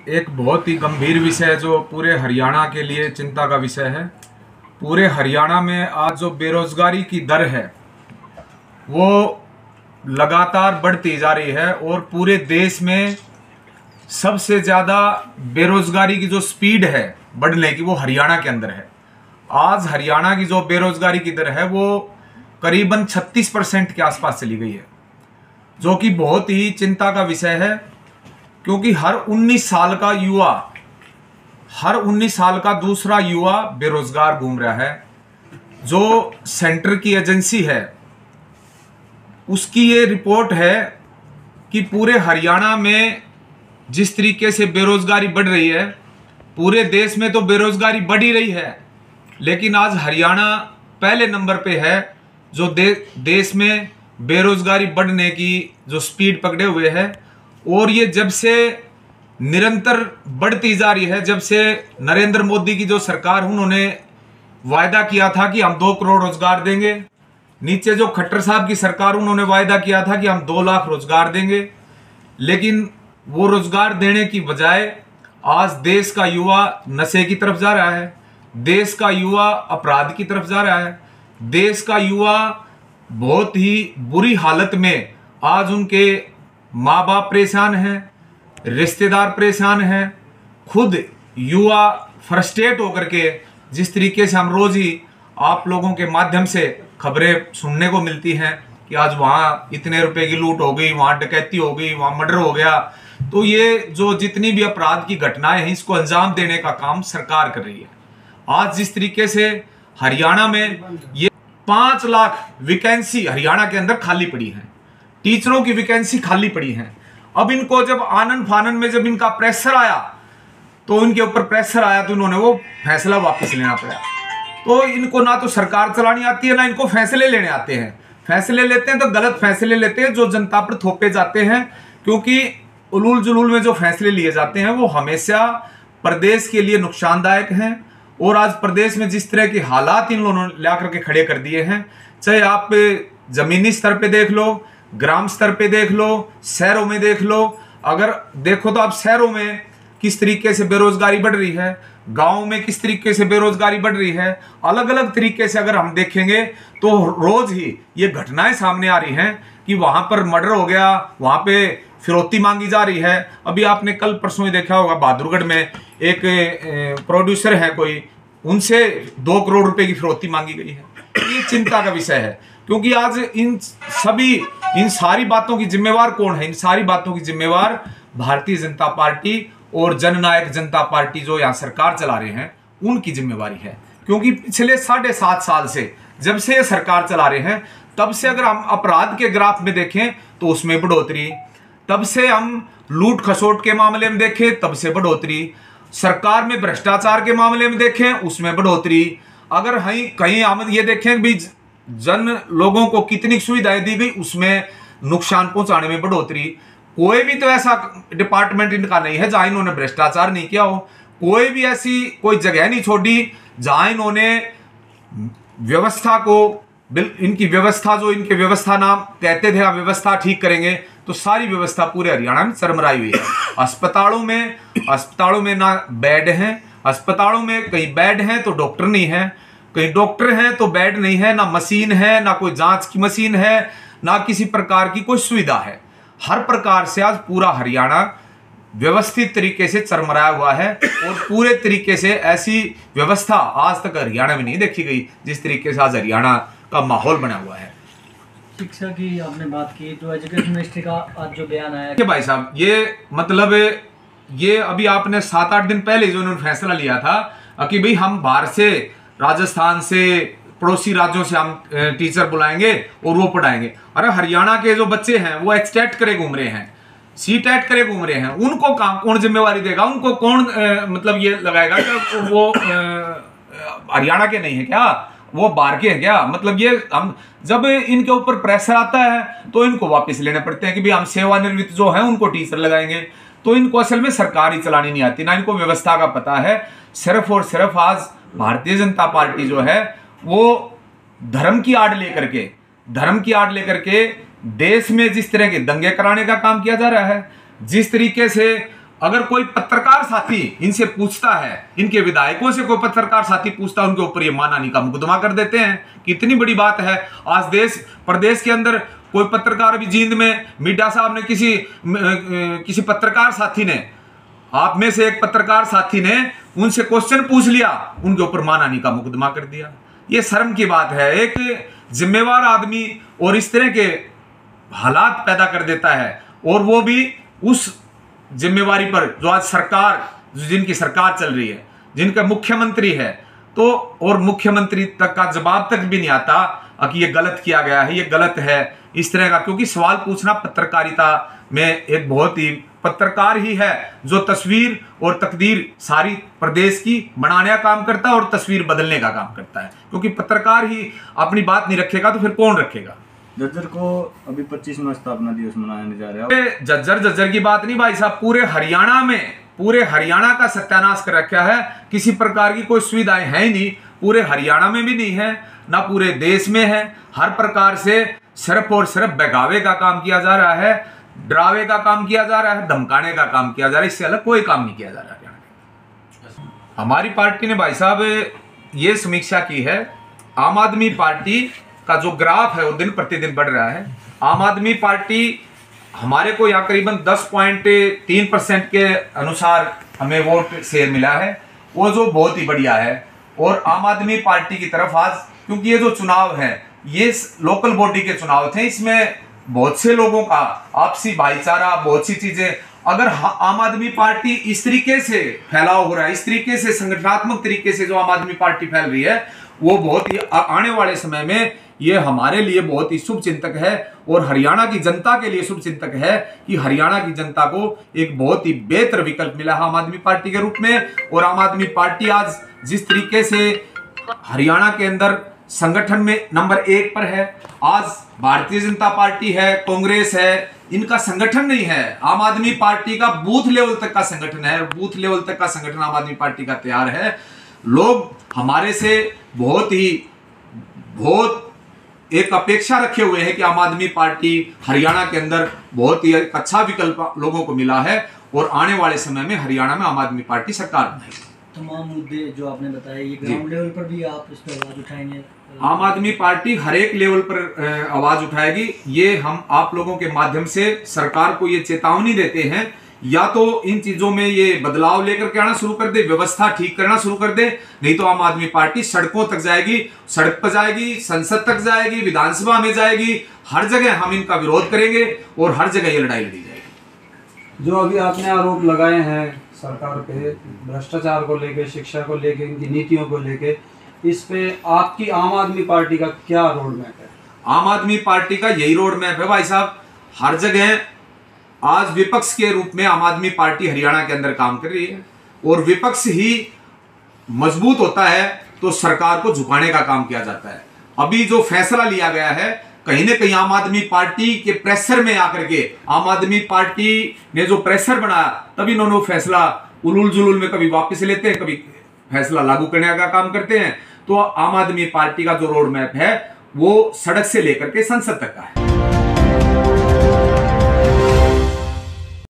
एक बहुत ही गंभीर विषय जो पूरे हरियाणा के लिए चिंता का विषय है। पूरे हरियाणा में आज जो बेरोजगारी की दर है वो लगातार बढ़ती जा रही है और पूरे देश में सबसे ज़्यादा बेरोजगारी की जो स्पीड है बढ़ने की वो हरियाणा के अंदर है। आज हरियाणा की जो बेरोजगारी की दर है वो करीबन 36% के आसपास चली गई है, जो कि बहुत ही चिंता का विषय है, क्योंकि हर 19 साल का दूसरा युवा बेरोजगार घूम रहा है। जो सेंटर की एजेंसी है उसकी ये रिपोर्ट है कि पूरे हरियाणा में जिस तरीके से बेरोजगारी बढ़ रही है, पूरे देश में तो बेरोजगारी बढ़ ही रही है, लेकिन आज हरियाणा पहले नंबर पे है जो देश में बेरोजगारी बढ़ने की जो स्पीड पकड़े हुए है। और ये जब से निरंतर बढ़ती जा रही है, जब से नरेंद्र मोदी की जो सरकार, उन्होंने वायदा किया था कि हम 2 करोड़ रोजगार देंगे। नीचे जो खट्टर साहब की सरकार, उन्होंने वायदा किया था कि हम 2 लाख रोजगार देंगे, लेकिन वो रोजगार देने की बजाय आज देश का युवा नशे की तरफ जा रहा है, देश का युवा अपराध की तरफ जा रहा है, देश का युवा बहुत ही बुरी हालत में, आज उनके माँ बाप परेशान हैं, रिश्तेदार परेशान हैं, खुद युवा फ्रस्ट्रेट होकर के, जिस तरीके से हम रोज ही आप लोगों के माध्यम से खबरें सुनने को मिलती हैं कि आज वहाँ इतने रुपए की लूट हो गई, वहाँ डकैती हो गई, वहाँ मर्डर हो गया। तो ये जो जितनी भी अपराध की घटनाएं हैं, इसको अंजाम देने का काम सरकार कर रही है। आज जिस तरीके से हरियाणा में ये 5 लाख वैकेंसी हरियाणा के अंदर खाली पड़ी है, टीचरों की वैकेंसी खाली पड़ी है। अब इनको जब आनन फानन में जब इनका प्रेशर आया, तो इनके ऊपर प्रेशर आया तो इन्होंने वो फैसला वापस लेना पड़ा। तो इनको ना तो सरकार चलानी आती है, ना इनको फैसले लेने आते हैं। फैसले लेते हैं तो गलत फैसले लेते हैं जो जनता पर थोपे जाते हैं, क्योंकि उलूल जुलूल में जो फैसले लिए जाते हैं वो हमेशा प्रदेश के लिए नुकसानदायक हैं। और आज प्रदेश में जिस तरह के हालात इन लोगों ने ला करके खड़े कर दिए हैं, चाहे आप जमीनी स्तर पे देख लो, ग्राम स्तर पे देख लो, शहरों में देख लो। अगर देखो तो आप शहरों में किस तरीके से बेरोजगारी बढ़ रही है, गांव में किस तरीके से बेरोजगारी बढ़ रही है, अलग अलग तरीके से अगर हम देखेंगे तो रोज ही ये घटनाएं सामने आ रही हैं कि वहां पर मर्डर हो गया, वहां पे फिरौती मांगी जा रही है। अभी आपने कल परसों ही देखा होगा, बहादुरगढ़ में एक प्रोड्यूसर है कोई, उनसे 2 करोड़ रुपए की फिरौती मांगी गई है। ये चिंता का विषय है, क्योंकि आज इन सारी बातों की जिम्मेवार कौन है? इन सारी बातों की जिम्मेवार भारतीय जनता पार्टी और जननायक जनता पार्टी जो यहाँ सरकार चला रहे हैं, उनकी जिम्मेवारी है। क्योंकि पिछले 7.5 साल से जब से ये सरकार चला रहे हैं, तब से अगर हम अपराध के ग्राफ में देखें तो उसमें बढ़ोतरी, तब से हम लूट खसोट के मामले में देखें तब से बढ़ोतरी, सरकार में भ्रष्टाचार के मामले में देखें उसमें बढ़ोतरी, अगर कहीं हम ये देखें भी जन लोगों को कितनी सुविधाएं दी गई उसमें नुकसान पहुंचाने में बढ़ोतरी। कोई भी तो ऐसा डिपार्टमेंट इनका नहीं है जहां इन्होंने भ्रष्टाचार नहीं किया हो, कोई भी ऐसी कोई जगह नहीं छोड़ी जहां इन्होंने व्यवस्था को, इनकी व्यवस्था जो इनके व्यवस्था नाम कहते थे, हम व्यवस्था ठीक करेंगे, तो सारी व्यवस्था पूरे हरियाणा में चरमराई हुई है। अस्पतालों में ना बेड हैं, अस्पतालों में कहीं बेड हैं तो डॉक्टर नहीं है, कहीं डॉक्टर हैं तो बेड नहीं है, ना मशीन है, ना कोई जांच की मशीन है, ना किसी प्रकार की कोई सुविधा है। हर प्रकार से आज पूरा हरियाणा व्यवस्थित तरीके से चरमराया हुआ है, और पूरे तरीके से ऐसी व्यवस्था आज तक हरियाणा में नहीं देखी गई जिस तरीके से आज हरियाणा का माहौल बना हुआ है। शिक्षा की आपने बात की, जो एजुकेशन मिनिस्ट्री का आज जो बयान आया कि भाई साहब, ये मतलब ये अभी आपने 7-8 दिन पहले जो उन्होंने फैसला लिया था कि भाई हम बाहर से, राजस्थान से, पड़ोसी राज्यों से हम टीचर बुलाएंगे और वो पढ़ाएंगे। अरे हरियाणा के जो बच्चे हैं वो एक्सटेट करे घूम रहे हैं, सीटेट करे घूम रहे हैं, उनको कौन जिम्मेवारी देगा? उनको कौन मतलब ये लगाएगा कि वो हरियाणा के नहीं है क्या, वो बाहर के हैं क्या? मतलब ये हम जब इनके ऊपर प्रेशर आता है तो इनको वापस लेने पड़ते हैं कि भाई हम सेवानिवृत्त जो है उनको टीचर लगाएंगे। तो इनको असल में सरकार ही चलानी नहीं आती, ना इनको व्यवस्था का पता है। सिर्फ और सिर्फ आज भारतीय जनता पार्टी जो है वो धर्म की आड़ लेकर के देश में जिस तरह के दंगे कराने का काम किया जा रहा है, जिस तरीके से अगर कोई पत्रकार साथी इनसे पूछता है, इनके विधायकों से कोई पत्रकार साथी पूछता है, उनके ऊपर ये मानहानि का मुकदमा कर देते हैं। कितनी बड़ी बात है। आज देश प्रदेश के अंदर कोई पत्रकार, अभी जींद में मिड्डा साहब ने किसी पत्रकार साथी ने, आप में से एक पत्रकार साथी ने उनसे क्वेश्चन पूछ लिया, उनके ऊपर मानहानि का मुकदमा कर दिया। ये शर्म की बात है। एक जिम्मेवार आदमी और इस तरह के हालात पैदा कर देता है, और वो भी उस जिम्मेवारी पर जो आज सरकार, जिनकी सरकार चल रही है, जिनका मुख्यमंत्री है, तो और मुख्यमंत्री तक का जवाब तक भी नहीं आता कि ये गलत किया गया है, ये गलत है, इस तरह का। क्योंकि सवाल पूछना पत्रकारिता में एक बहुत ही, पत्रकार ही है जो तस्वीर और तकदीर सारी प्रदेश की बनाने का काम करता है और तस्वीर बदलने का काम करता है। क्योंकि पत्रकार ही अपनी बात नहीं रखेगा तो फिर कौन रखेगा। झज्जर को अभी 25वां स्थापना दिवस मनाने जा रहे हैं। झज्जर की बात नहीं भाई साहब, पूरे हरियाणा का सत्यानाश कर रखा है। किसी प्रकार की कोई सुविधाएं है ही नहीं, पूरे हरियाणा में भी नहीं है, ना पूरे देश में है। हर प्रकार से सिर्फ और सिर्फ बहकावे का काम किया जा रहा है, डरावे का काम किया जा रहा है, धमकाने का काम किया जा रहा है। इससे अलग कोई काम नहीं किया जा रहा है। हमारी पार्टी ने भाई साहब ये समीक्षा की है, आम आदमी पार्टी का जो ग्राफ है वो दिन प्रतिदिन बढ़ रहा है। आम आदमी पार्टी हमारे को यहाँ करीबन 10.3% के अनुसार हमें वोट शेयर मिला है, वो जो बहुत ही बढ़िया है। और आम आदमी पार्टी की तरफ आज, क्योंकि ये जो चुनाव है ये लोकल बॉडी के चुनाव थे, इसमें बहुत से लोगों का आपसी भाईचारा, बहुत सी चीजें, अगर आम आदमी पार्टी इस तरीके से फैलाव हो रहा है, इस तरीके से संगठनात्मक तरीके से जो आम आदमी पार्टी फैल रही है, वो बहुत ही आने वाले समय में ये हमारे लिए बहुत ही शुभ चिंतक है और हरियाणा की जनता के लिए शुभ चिंतक है कि हरियाणा की जनता को एक बहुत ही बेहतर विकल्प मिला है आम आदमी पार्टी के रूप में। और आम आदमी पार्टी आज जिस तरीके से हरियाणा के अंदर संगठन में नंबर 1 पर है, आज भारतीय जनता पार्टी है, कांग्रेस है, इनका संगठन नहीं है। आम आदमी पार्टी का बूथ लेवल तक का संगठन है, बूथ लेवल तक का संगठन आम आदमी पार्टी का तैयार है। लोग हमारे से बहुत एक अपेक्षा रखे हुए हैं कि आम आदमी पार्टी हरियाणा के अंदर बहुत ही अच्छा विकल्प लोगों को मिला है और आने वाले समय में हरियाणा में आम आदमी पार्टी सरकार बनाएगी। तमाम मुद्दे जो आपने बताए, ये ग्राउंड लेवल पर भी आप इस पर आवाज उठाएंगे? आम आदमी पार्टी हर एक लेवल पर आवाज उठाएगी। ये हम आप लोगों के माध्यम से सरकार को ये चेतावनी देते हैं, या तो इन चीजों में ये बदलाव लेकर के आना शुरू कर दे, व्यवस्था ठीक करना शुरू कर दे, नहीं तो आम आदमी पार्टी सड़कों तक जाएगी, सड़क पर जाएगी, संसद तक जाएगी, विधानसभा में जाएगी, हर जगह हम इनका विरोध करेंगे और हर जगह ये लड़ाई लड़ी जाएगी। जो अभी आपने आरोप लगाए हैं सरकार पे, भ्रष्टाचार को लेके, शिक्षा को लेके, इनकी नीतियों को लेके, इस पे आपकी आम आदमी पार्टी का क्या रोड मैप है? आम आदमी पार्टी का यही रोड मैप है भाई साहब। हर जगह आज विपक्ष के रूप में आम आदमी पार्टी हरियाणा के अंदर काम कर रही है और विपक्ष ही मजबूत होता है तो सरकार को झुकाने का काम किया जाता है। अभी जो फैसला लिया गया है, कहीं ना कहीं आम आदमी पार्टी के प्रेशर में आकर के, आम आदमी पार्टी ने जो प्रेशर बनाया, तभी इन्होंने फैसला उलूल जुलूल में कभी वापस लेते हैं, कभी फैसला लागू करने का काम करते हैं। तो आम आदमी पार्टी का जो रोड मैप है वो सड़क से लेकर के संसद तक का है।